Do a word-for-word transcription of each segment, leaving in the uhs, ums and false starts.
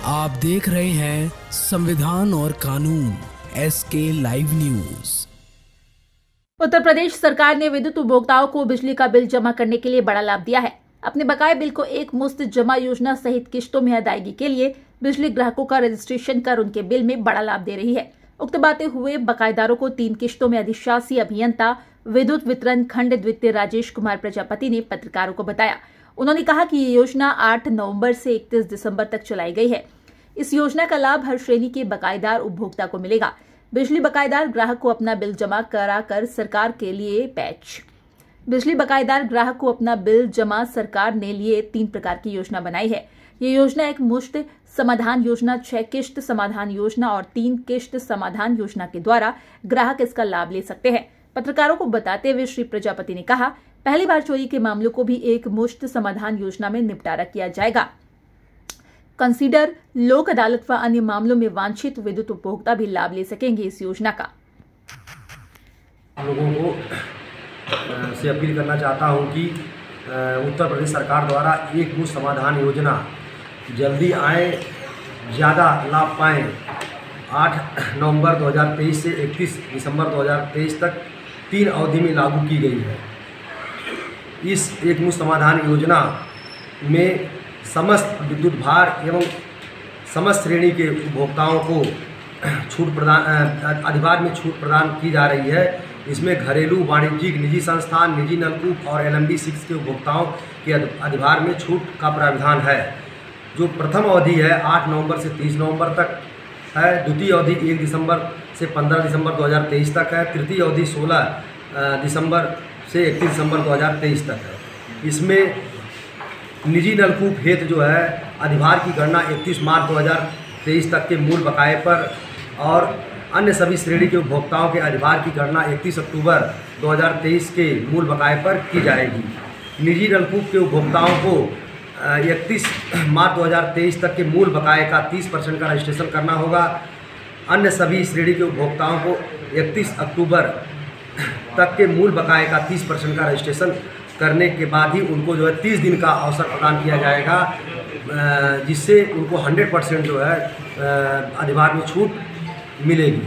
आप देख रहे हैं संविधान और कानून एस के लाइव न्यूज। उत्तर प्रदेश सरकार ने विद्युत उपभोक्ताओं को बिजली का बिल जमा करने के लिए बड़ा लाभ दिया है। अपने बकाये बिल को एक मुश्त जमा योजना सहित किश्तों में अदायगी के लिए बिजली ग्राहकों का रजिस्ट्रेशन कर उनके बिल में बड़ा लाभ दे रही है। उक्त बातें हुए बकायेदारों को तीन किश्तों में अधिशासी अभियंता विद्युत वितरण खंड द्वितीय राजेश कुमार प्रजापति ने पत्रकारों को बताया। उन्होंने कहा कि ये योजना आठ नवंबर से इकतीस दिसंबर तक चलाई गई है। इस योजना का लाभ हर श्रेणी के बकायेदार उपभोक्ता को मिलेगा। बिजली बकायेदार ग्राहक को अपना बिल जमा करा कर सरकार के लिए पैच बिजली बकायेदार ग्राहक को अपना बिल जमा सरकार ने लिए तीन प्रकार की योजना बनाई है। ये योजना एक मुश्त समाधान योजना, छह किश्त समाधान योजना और तीन किश्त समाधान योजना के द्वारा ग्राहक इसका लाभ ले सकते हैं। पत्रकारों को बताते हुए श्री प्रजापति ने कहा, पहली बार चोरी के मामलों को भी एक मुश्त समाधान योजना में निपटारा किया जाएगा। कंसीडर लोक अदालत व अन्य मामलों में वांछित विद्युत उपभोक्ता भी लाभ ले सकेंगे इस योजना का। लोगों को से अपील करना चाहता हूं कि उत्तर प्रदेश सरकार द्वारा एक मुश्त समाधान योजना जल्दी आए, ज़्यादा लाभ पाएं। आठ नवंबर दो हज़ार तेईस से इकतीस दिसंबर दो हज़ार तेईस तक तीन अवधि में लागू की गई है। इस एक मुश्त समाधान योजना में समस्त विद्युत भार एवं समस्त श्रेणी के उपभोक्ताओं को छूट प्रदान अधिभार में छूट प्रदान की जा रही है। इसमें घरेलू, वाणिज्यिक, निजी संस्थान, निजी नलकूप और एल एम डी सिक्स के उपभोक्ताओं के अधिभार में छूट का प्रावधान है। जो प्रथम अवधि है आठ नवंबर से तीस नवंबर तक है। द्वितीय अवधि एक दिसंबर से पंद्रह दिसंबर दो हज़ार तेईस तक है। तृतीय अवधि सोलह दिसंबर से इकतीस दिसंबर दो हज़ार तेईस तक है। इसमें निजी नलकूप हेतु जो है अधिभार की गणना इकतीस मार्च दो हज़ार तेईस तक के मूल बकाये पर और अन्य सभी श्रेणी के उपभोक्ताओं के अधिभार की गणना इकतीस अक्टूबर दो हज़ार तेईस के मूल बकाये पर की जाएगी। निजी नलकूप के उपभोक्ताओं को इकतीस मार्च दो हज़ार तेईस तक के मूल बकाये का तीस परसेंट का रजिस्ट्रेशन करना होगा। अन्य सभी श्रेणी के उपभोक्ताओं को इकतीस अक्टूबर तक के मूल बकाये का तीस परसेंट का रजिस्ट्रेशन करने के बाद ही उनको जो है तीस दिन का अवसर प्रदान किया जाएगा, जिससे उनको सौ परसेंट जो है अधिभार में छूट मिलेगी।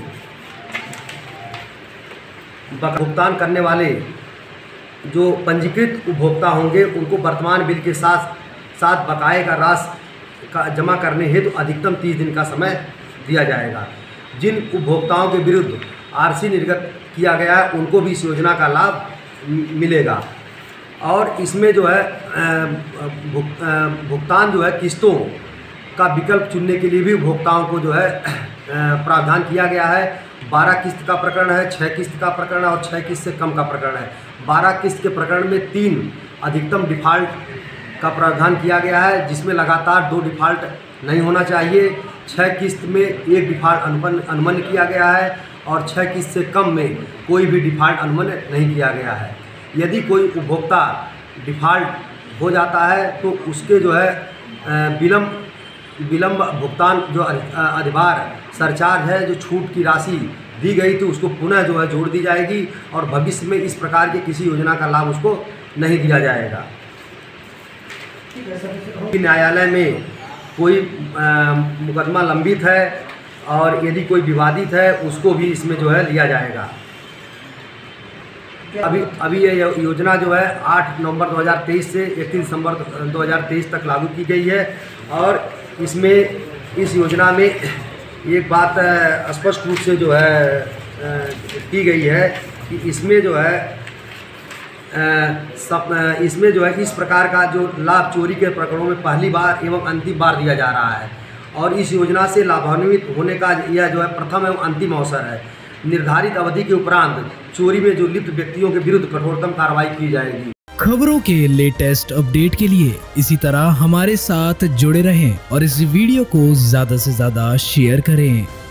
भुगतान करने वाले जो पंजीकृत उपभोक्ता होंगे उनको वर्तमान बिल के साथ साथ बकाये का राशि का जमा करने हेतु तो अधिकतम तीस दिन का समय दिया जाएगा। जिन उपभोक्ताओं के विरुद्ध आरसी निर्गत किया गया है उनको भी इस योजना का लाभ मिलेगा। और इसमें जो है भुगतान जो है किस्तों का विकल्प चुनने के लिए भी उपभोक्ताओं को जो है प्रावधान किया गया है। बारह किस्त का प्रकरण है, छः किस्त का प्रकरण है और छः किस्त से कम का प्रकरण है। बारह किस्त के प्रकरण में तीन अधिकतम डिफ़ॉल्ट का प्रावधान किया गया है, जिसमें लगातार दो डिफ़ॉल्ट नहीं होना चाहिए। छः किस्त में एक डिफ़ॉल्ट अनुमान अनुमान किया गया है और छः किस्त से कम में कोई भी डिफ़ॉल्ट अनुमान नहीं किया गया है। यदि कोई उपभोक्ता डिफ़ॉल्ट हो जाता है तो उसके जो है विलम्ब विलम्ब भुगतान जो अधिभार सरचार्ज है, जो छूट की राशि दी गई थी उसको पुनः जो है जोड़ दी जाएगी और भविष्य में इस प्रकार के किसी योजना का लाभ उसको नहीं दिया जाएगा। न्यायालय में कोई मुकदमा लंबित है और यदि कोई विवादित है उसको भी इसमें जो है लिया जाएगा। अभी अभी ये योजना जो है आठ नवंबर दो हज़ार तेईस से इकतीस दिसंबर दो हज़ार तेईस तक लागू की गई है। और इसमें इस योजना में एक बात स्पष्ट रूप से जो है की गई है कि इसमें जो है सब इसमें जो है इस प्रकार का जो लाभ चोरी के प्रकरणों में पहली बार एवं अंतिम बार दिया जा रहा है और इस योजना से लाभान्वित होने का यह जो है प्रथम एवं अंतिम अवसर है। निर्धारित अवधि के उपरांत चोरी में जो लिप्त व्यक्तियों के विरुद्ध कठोरतम कार्रवाई की जाएगी। खबरों के लेटेस्ट अपडेट के लिए इसी तरह हमारे साथ जुड़े रहें और इस वीडियो को ज्यादा से ज्यादा शेयर करें।